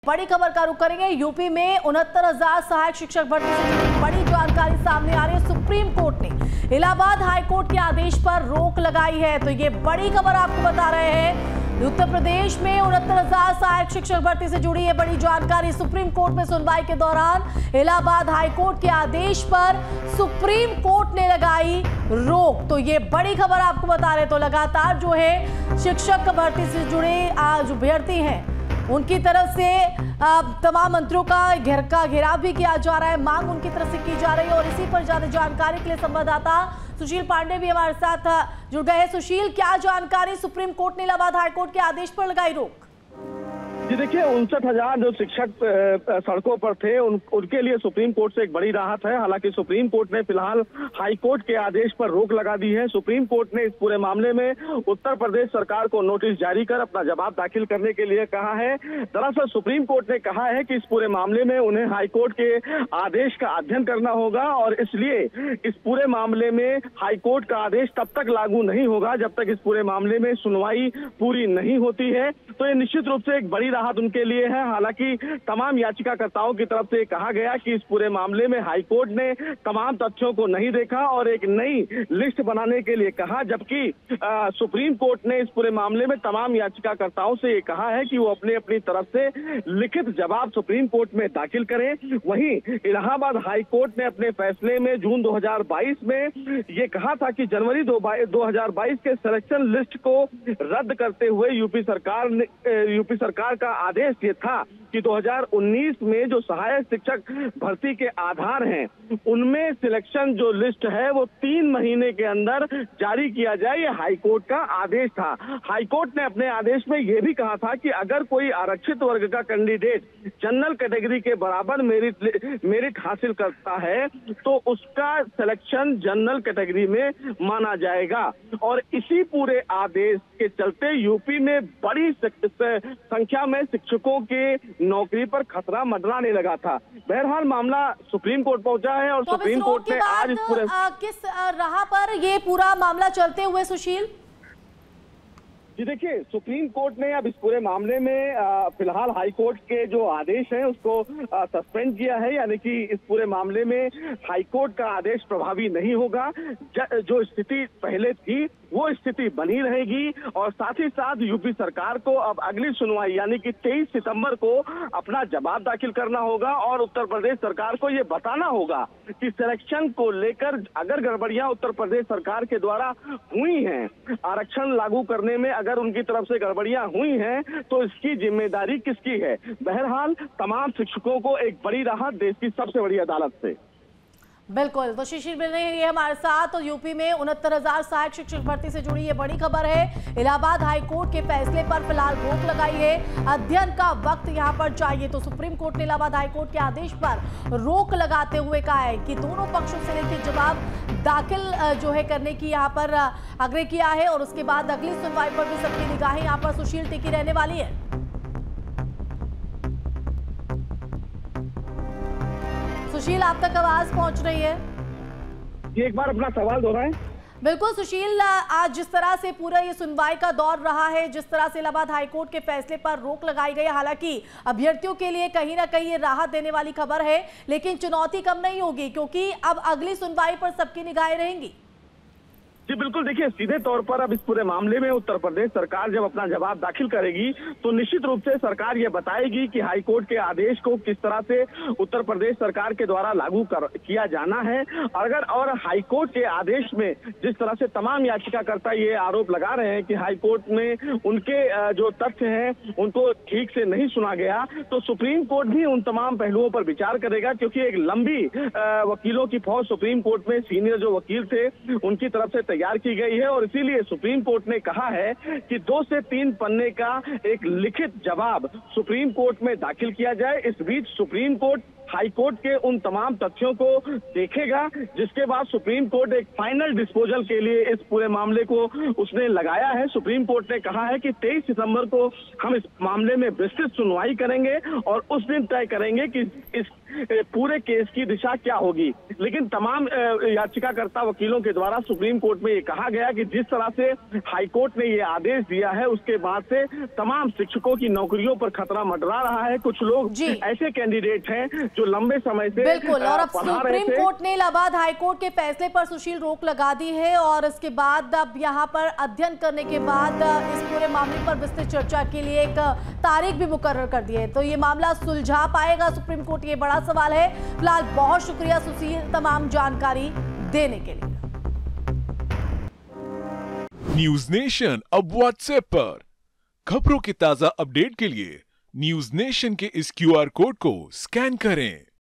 बड़ी खबर का रुख करेंगे। यूपी में 69,000 सहायक शिक्षक भर्ती से जुड़ी बड़ी जानकारी सामने आ रही है। सुप्रीम कोर्ट ने इलाहाबाद हाई कोर्ट के आदेश पर रोक लगाई है, तो ये बड़ी खबर आपको बता रहे हैं। उत्तर प्रदेश में 69,000 सहायक शिक्षक भर्ती से जुड़ी है बड़ी जानकारी। सुप्रीम कोर्ट में सुनवाई के दौरान इलाहाबाद हाई कोर्ट के आदेश पर सुप्रीम कोर्ट ने लगाई रोक, तो ये बड़ी खबर आपको बता रहे। तो लगातार जो है शिक्षक भर्ती से जुड़े जो अभ्यर्थी हैं उनकी तरफ से तमाम मंत्रियों का घेराव भी किया जा रहा है, मांग उनकी तरफ से की जा रही है। और इसी पर ज्यादा जानकारी के लिए संवाददाता सुशील पांडे भी हमारे साथ जुड़ गए हैं। सुशील, क्या जानकारी? सुप्रीम कोर्ट ने इलाहाबाद हाईकोर्ट के आदेश पर लगाई रोक। जी देखिए, 59,000 जो शिक्षक सड़कों पर थे उनके लिए सुप्रीम कोर्ट से एक बड़ी राहत है। हालांकि सुप्रीम कोर्ट ने फिलहाल हाई कोर्ट के आदेश पर रोक लगा दी है। सुप्रीम कोर्ट ने इस पूरे मामले में उत्तर प्रदेश सरकार को नोटिस जारी कर अपना जवाब दाखिल करने के लिए कहा है। दरअसल सुप्रीम कोर्ट ने कहा है कि इस पूरे मामले में उन्हें हाई कोर्ट के आदेश का अध्ययन करना होगा और इसलिए इस पूरे मामले में हाई कोर्ट का आदेश तब तक लागू नहीं होगा जब तक इस पूरे मामले में सुनवाई पूरी नहीं होती है। तो ये निश्चित रूप से एक बड़ी राहत उनके लिए है। हालांकि तमाम याचिकाकर्ताओं की तरफ से कहा गया कि इस पूरे मामले में हाईकोर्ट ने तमाम तथ्यों को नहीं देखा और एक नई लिस्ट बनाने के लिए कहा, जबकि सुप्रीम कोर्ट ने इस पूरे मामले में तमाम याचिकाकर्ताओं से ये कहा है कि वो अपनी अपनी तरफ से लिखित जवाब सुप्रीम कोर्ट में दाखिल करें। वहीं इलाहाबाद हाई कोर्ट ने अपने फैसले में जून 2022 में ये कहा था कि जनवरी 2022 के सिलेक्शन लिस्ट को रद्द करते हुए यूपी सरकार का आदेश ये था कि 2019 में जो सहायक शिक्षक भर्ती के आधार हैं उनमें सिलेक्शन जो लिस्ट है वो 3 महीने के अंदर जारी किया जाए, ये हाईकोर्ट का आदेश था। हाईकोर्ट ने अपने आदेश में ये भी कहा था कि अगर कोई आरक्षित वर्ग का कैंडिडेट जनरल कैटेगरी के बराबर मेरिट हासिल करता है तो उसका सिलेक्शन जनरल कैटेगरी में माना जाएगा। और इसी पूरे आदेश के चलते यूपी में बड़ी संख्या में शिक्षकों के नौकरी पर खतरा मंडराने लगा था। बहरहाल मामला सुप्रीम कोर्ट पहुंचा है और तो सुप्रीम कोर्ट ने आज इस पूरे किस राह पर ये पूरा मामला चलते हुए सुशील? जी देखिए, सुप्रीम कोर्ट ने अब इस पूरे मामले में फिलहाल हाई कोर्ट के जो आदेश हैं उसको सस्पेंड किया है, यानी कि इस पूरे मामले में हाई कोर्ट का आदेश प्रभावी नहीं होगा। जो स्थिति पहले थी वो स्थिति बनी रहेगी और साथ ही साथ यूपी सरकार को अब अगली सुनवाई यानी कि 23 सितंबर को अपना जवाब दाखिल करना होगा और उत्तर प्रदेश सरकार को ये बताना होगा कि सिलेक्शन को लेकर अगर गड़बड़ियां उत्तर प्रदेश सरकार के द्वारा हुई हैं, आरक्षण लागू करने में अगर उनकी तरफ से गड़बड़ियां हुई हैं तो इसकी जिम्मेदारी किसकी है। बहरहाल तमाम शिक्षकों को एक बड़ी राहत देश की सबसे बड़ी अदालत से। बिल्कुल, तो शिशिर मिल रही है हमारे साथ। तो यूपी में 69,000 सहायक शिक्षक भर्ती से जुड़ी ये बड़ी खबर है। इलाहाबाद हाई कोर्ट के फैसले पर फिलहाल रोक लगाई है, अध्ययन का वक्त यहां पर चाहिए। तो सुप्रीम कोर्ट ने इलाहाबाद हाई कोर्ट के आदेश पर रोक लगाते हुए कहा है कि दोनों पक्षों से लेकर जवाब दाखिल जो है करने की यहां पर आग्रह किया है और उसके बाद अगली सुनवाई पर भी सबकी निगाहें यहां पर सुशील टिकी रहने वाली है। सुशील, आप तक आवाज पहुंच रही है? ये एक बार अपना सवाल दोहराएं। बिल्कुल सुशील, आज जिस तरह से पूरा ये सुनवाई का दौर रहा है, जिस तरह से इलाहाबाद हाईकोर्ट के फैसले पर रोक लगाई गई, हालांकि अभ्यर्थियों के लिए कहीं ना कहीं ये राहत देने वाली खबर है, लेकिन चुनौती कम नहीं होगी क्योंकि अब अगली सुनवाई पर सबकी निगाहें रहेंगी। जी बिल्कुल, देखिए सीधे तौर पर अब इस पूरे मामले में उत्तर प्रदेश सरकार जब अपना जवाब दाखिल करेगी तो निश्चित रूप से सरकार ये बताएगी कि हाईकोर्ट के आदेश को किस तरह से उत्तर प्रदेश सरकार के द्वारा लागू किया जाना है। और हाईकोर्ट के आदेश में जिस तरह से तमाम याचिकाकर्ता ये आरोप लगा रहे हैं कि हाईकोर्ट में उनके जो तथ्य हैं उनको ठीक से नहीं सुना गया, तो सुप्रीम कोर्ट भी उन तमाम पहलुओं पर विचार करेगा क्योंकि एक लंबी वकीलों की फौज सुप्रीम कोर्ट में सीनियर जो वकील थे उनकी तरफ से तैयार की गई है और इसीलिए सुप्रीम कोर्ट ने कहा है कि 2 से 3 पन्ने का एक लिखित जवाब सुप्रीम कोर्ट में दाखिल किया जाए। इस बीच सुप्रीम कोर्ट हाई कोर्ट के उन तमाम तथ्यों को देखेगा, जिसके बाद सुप्रीम कोर्ट एक फाइनल डिस्पोजल के लिए इस पूरे मामले को उसने लगाया है। सुप्रीम कोर्ट ने कहा है कि 23 सितंबर को हम इस मामले में विस्तृत सुनवाई करेंगे और उस दिन तय करेंगे कि इस पूरे केस की दिशा क्या होगी। लेकिन तमाम याचिकाकर्ता वकीलों के द्वारा सुप्रीम कोर्ट में ये कहा गया कि जिस तरह से हाई कोर्ट ने ये आदेश दिया है, उसके बाद से तमाम शिक्षकों की नौकरियों पर खतरा मंडरा रहा है। कुछ लोग ऐसे कैंडिडेट हैं जो लंबे समय से बिल्कुल, और अब सुप्रीम कोर्ट ने इलाहाबाद हाई कोर्ट के फैसले पर सुशील रोक लगा दी है और इसके बाद अब यहाँ पर अध्ययन करने के बाद इस पूरे मामले पर विस्तृत चर्चा के लिए एक तारीख भी मुकर्रर कर दी है। तो ये मामला सुलझा पाएगा सुप्रीम कोर्ट, ये बड़ा सवाल है। फिलहाल बहुत शुक्रिया सुशील तमाम जानकारी देने के लिए। न्यूज नेशन अब व्हाट्सएप पर खबरों के ताजा अपडेट के लिए न्यूज नेशन के इस QR कोड को स्कैन करें।